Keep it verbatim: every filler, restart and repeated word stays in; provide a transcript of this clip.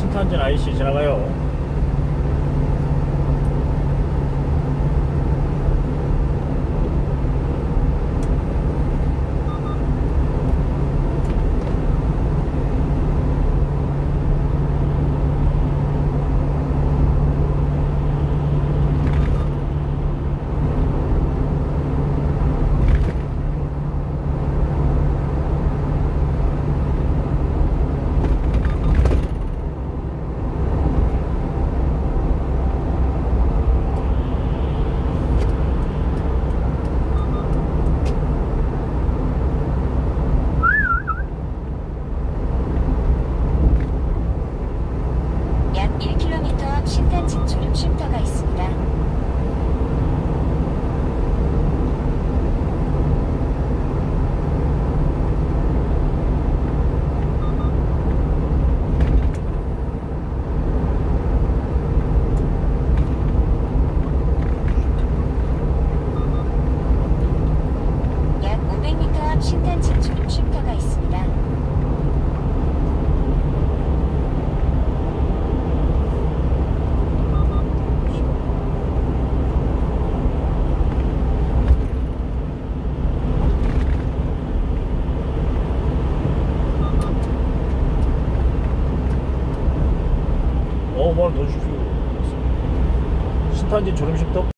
신탄진 아이씨 지나가요. 일 킬로미터 앞 신탄진 졸음 쉼터가 있습니다. 약 오백 미터 앞 신탄진 졸음 쉼터가 있습니다. 어, 뭘 넣어주십시오. 신탄진 졸음쉼터